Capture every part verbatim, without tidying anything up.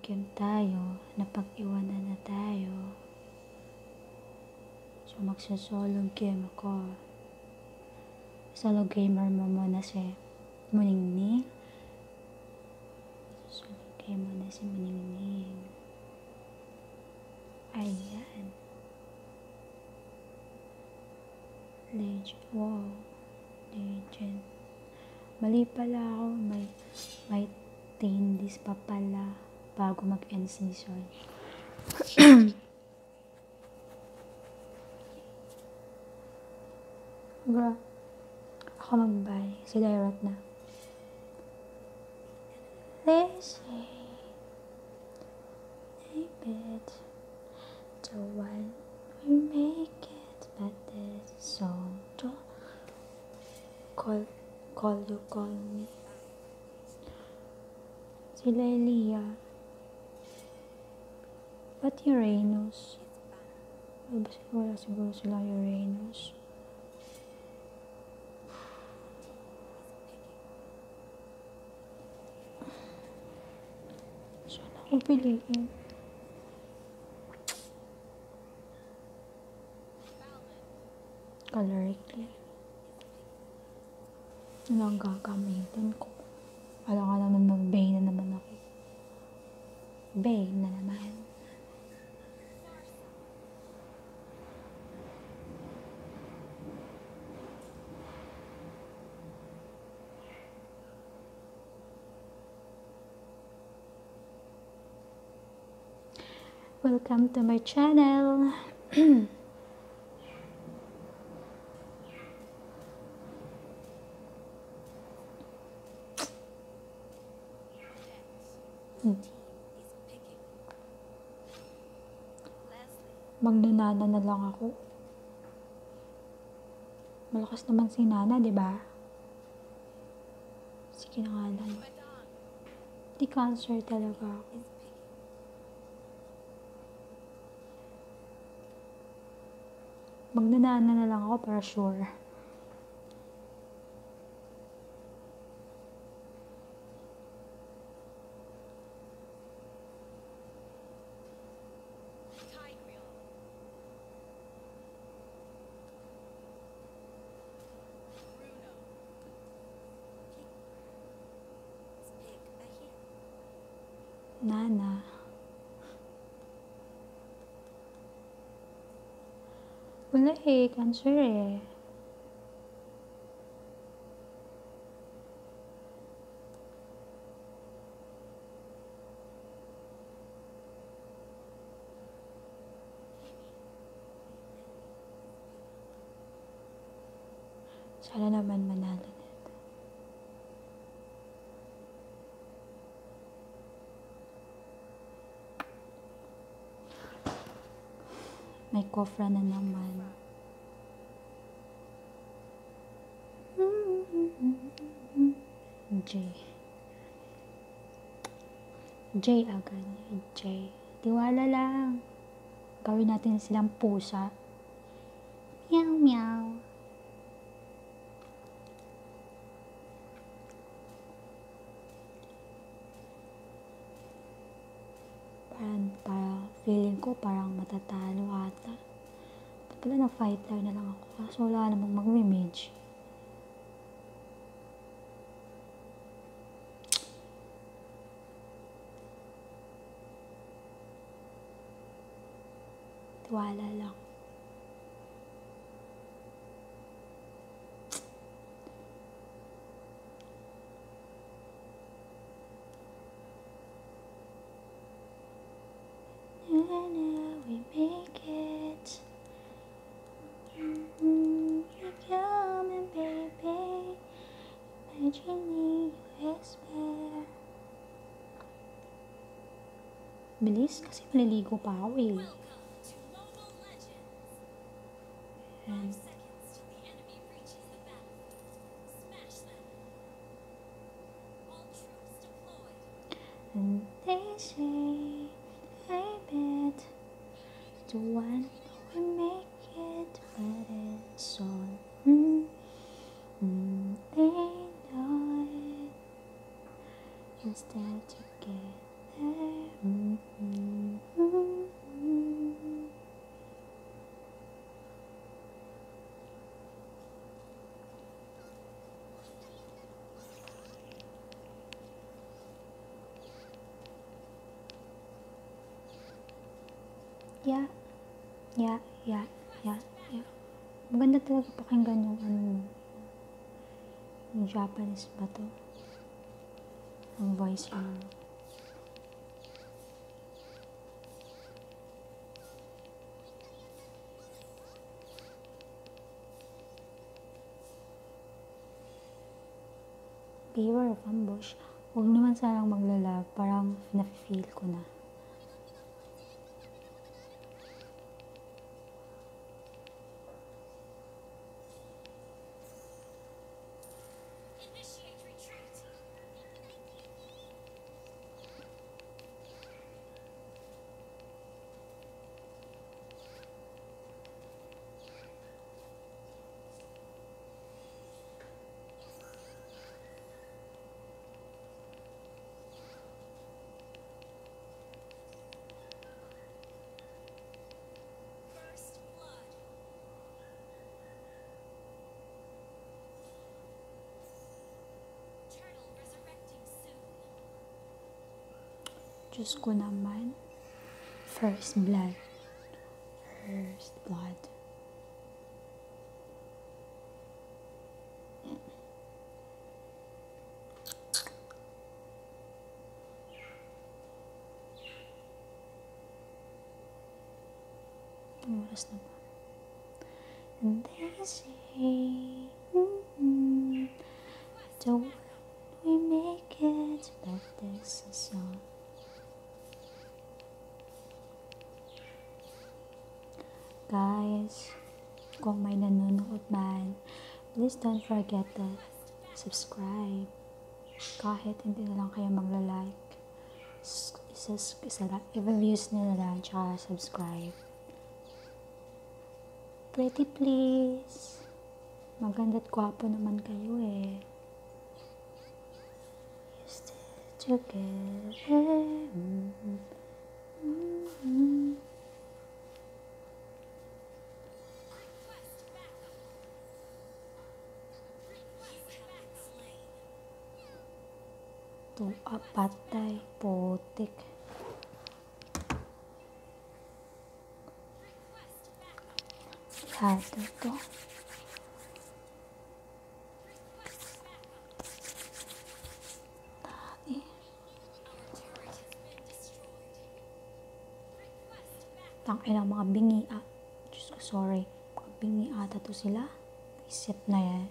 game tayo, napag-iwanan na tayo. So, magsa-solo game ako. Solo gamer mo muna si Muningning. Solo game muna si Muningning. Ayan. Legend. Wow. Legend. Mali pala ako. May, may ten days pa pala bago mag-end season. Gra. Ako mag-bye. Si Direct na. Let's say I bet the one we make it, but this song to call, call you, call me. Sila Elia. Ba't Uranus? Wala siguro, siguro sila Uranus. Saan ako piliin? Colorically. Ano ang gagamitin ko? Alam ka naman mag-bay na naman ako. Bay na naman. Welcome to my channel. Magnanana na lang ako. Malakas naman si Nana, di ba? Sige na nga lang. Di cancer talaga ako. Magnanana na lang ako para sure. Nana. Wala eh, cancer eh. Sana naman manalo nito. May kofra na naman. J. J agad. J. Tiwala lang. Gawin natin silang pusa. Meow, meow. Parang, parang, feeling ko parang matatalo ata. Ba't pala na-fighter na lang ako? Kaso wala namang mag-image. Tiwala lang. We make it. Mm-hmm. You're coming, baby. Imagine me, you expect. Bilis kasi maliligo pa ako eh. And and they say, I bet the one who make it, but it's all mm, mm, they know it. Instead together. Mm. Yeah, yeah, yeah, yeah, yeah. Maganda talaga pakinggan yung ano, yung Japanese ba to? Ang voice yung Beware of ambush. Huwag naman sanang maglalag. Parang na-feel ko na. Diyos ko naman. First blood. First blood. Ang oras na ba? And they say, mm-hmm, so we make it, but this is all. Guys, kung may nanonood man, please don't forget to subscribe. Kahit hindi na lang kayo magla-like, isa, isa lang, i-views nyo na lang, tsaka subscribe. Pretty please. Maganda't gwapo naman kayo eh. You still together. Mm-hmm. Mm-hmm. Ito, apatay, putik. Hado to. Tadi. Tangin ang mga bingi at. Diyos ko, sorry. Mga bingi ata to sila. Isip na yan.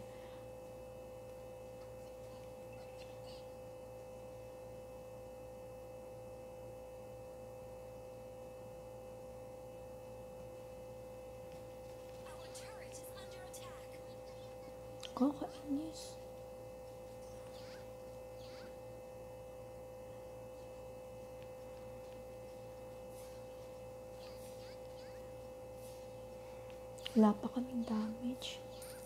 Kakainis. Wala pa kaming damage.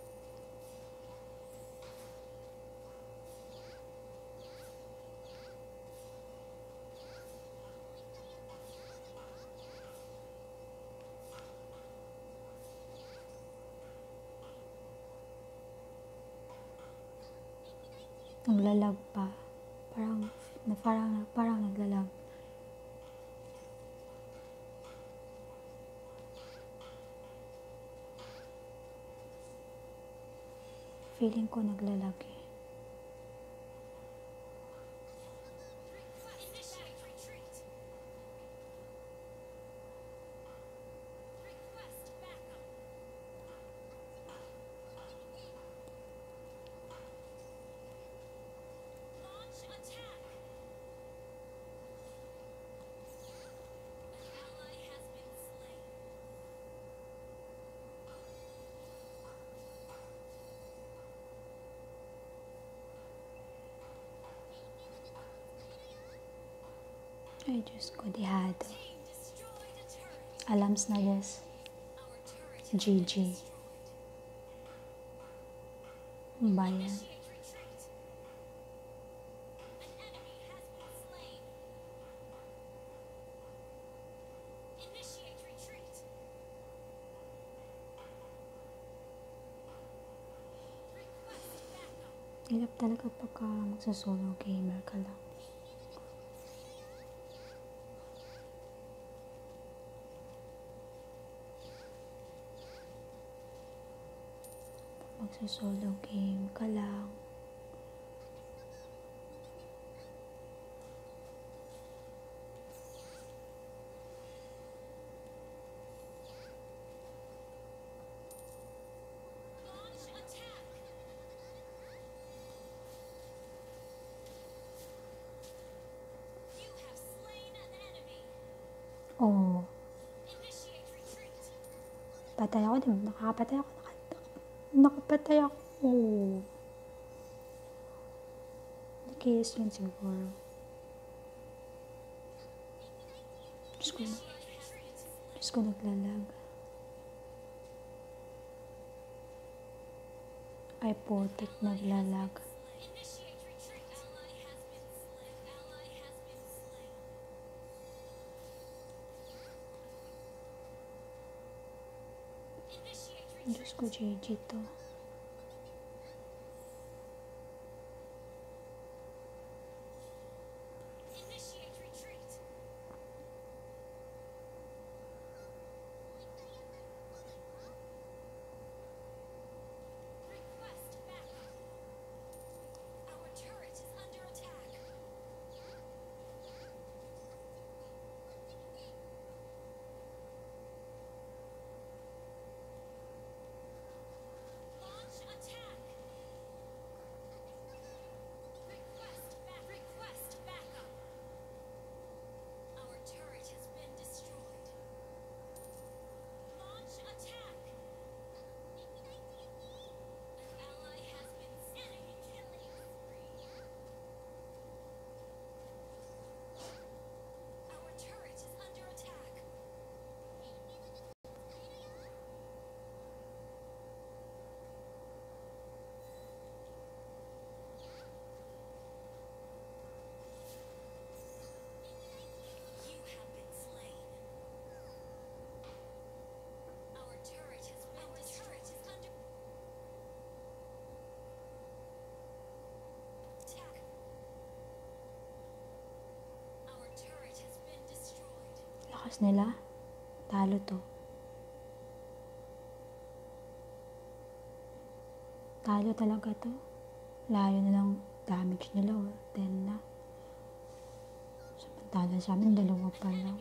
Naglalag pa. Parang, na parang, parang naglalag. Feeling ko naglalag eh. Ay, Diyos ko, dihado. Alams na guys. G G. Bayan. Hirap talaga pagka magsa-solo gamer ka lang. magsa-solo game ka lang. Oh. Patay ako, di ba? Nakakapatay ako. Nakapatay ako. Oh. Nakiyas yun siguro. Diyos ko, Diyos ko naglalag. Ay, putik, naglalag. Diyos ko, G G to. Lakas nila. Talo to. Talo talaga to. Layo na lang damage nila. Oh. ten na. Samantala sa amin, dalawa pa lang.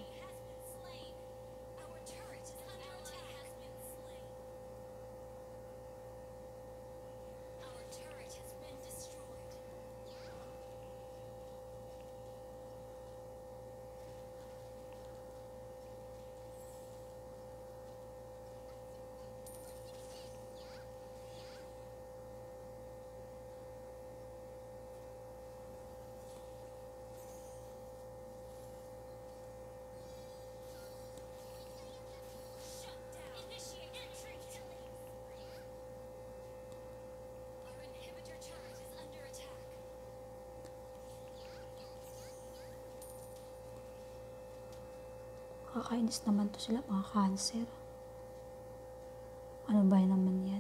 Kakainis naman to sila, mga cancer. Ano ba naman yan?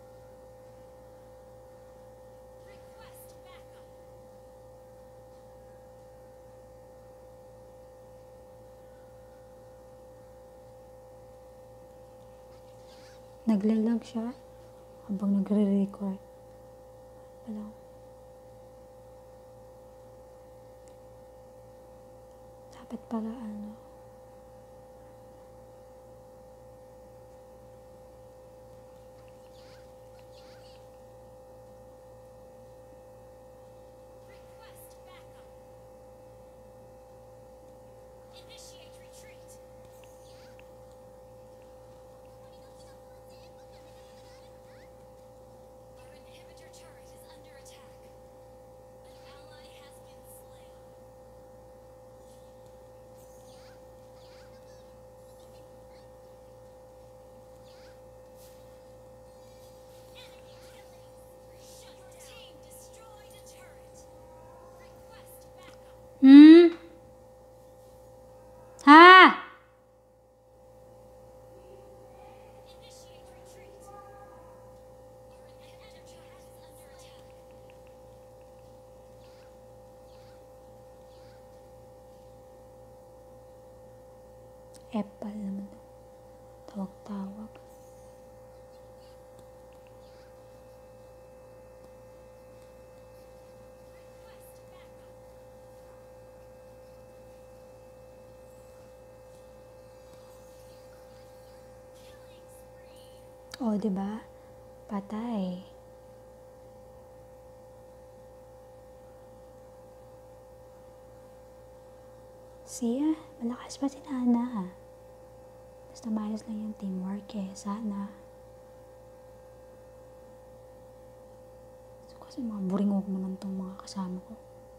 Naglalag siya habang nagre-record. Wala. Dapat pala ano. Hmm? Ha? Epal naman. Tawag-tawag. O, di ba? Patay. Siya, malakas pa si Nana. Basta maayos lang yung teamwork eh, sana. So, kasi mga buringog naman tong mga kasama ko.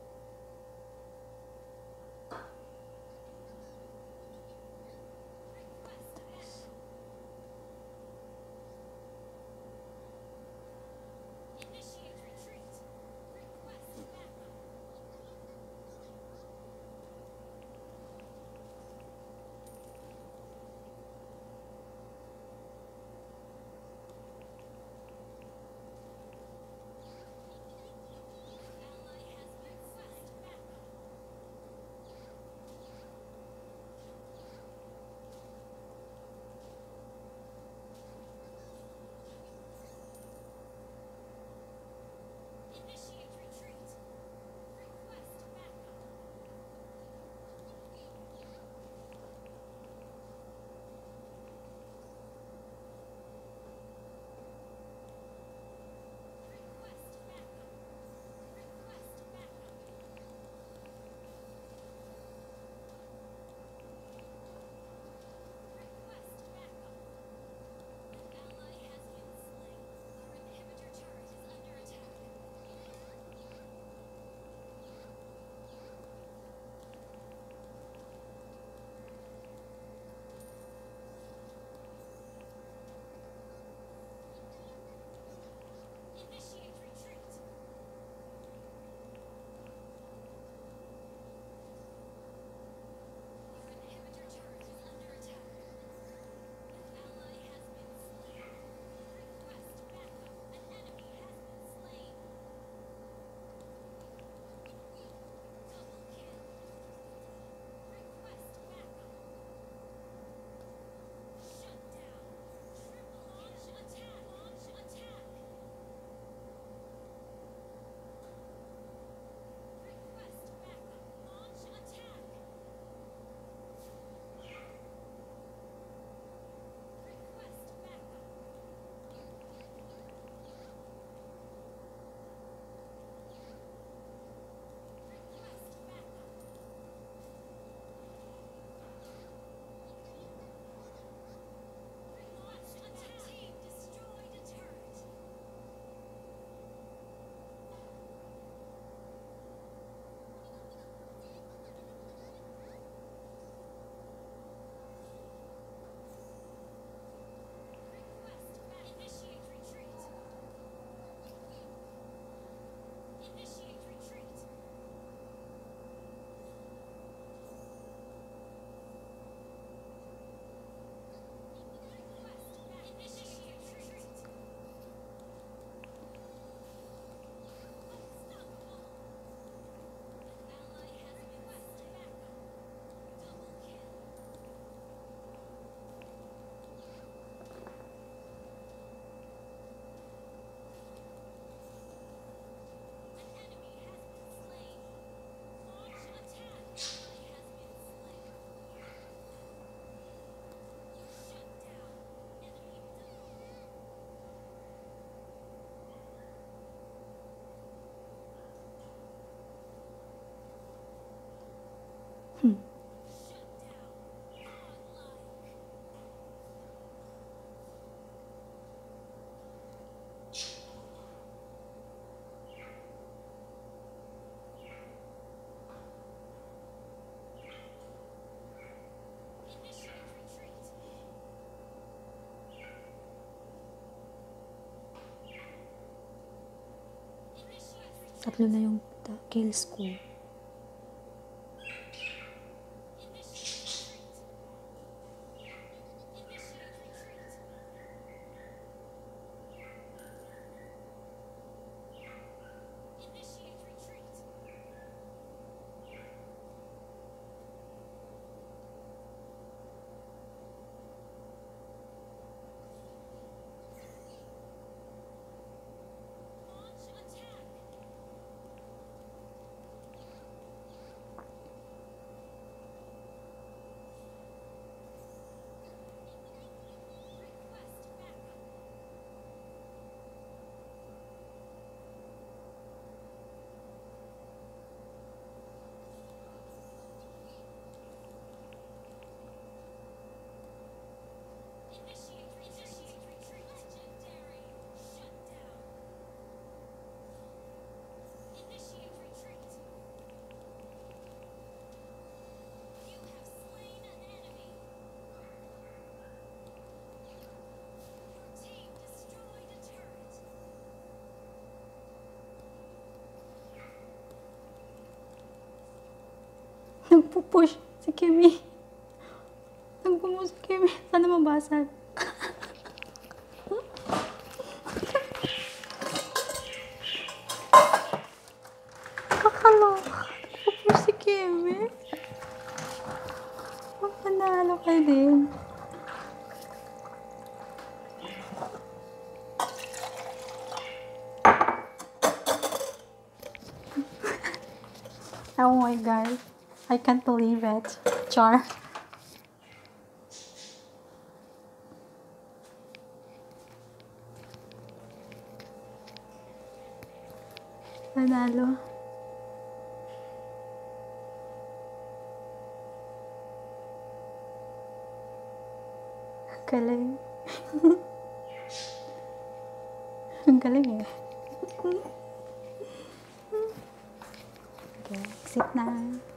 Hmm. Tatlo na yung ta- kills ko. Nagpo-push si Kimi. Nagpo-push si Kimi. Sana mabasag. Kakaloka. Nagpo-push si Kimi. Panalo ka din. Oh my god. I can't believe it. Char. Nanalo. Galing. Ang galing eh. Okay, exit na.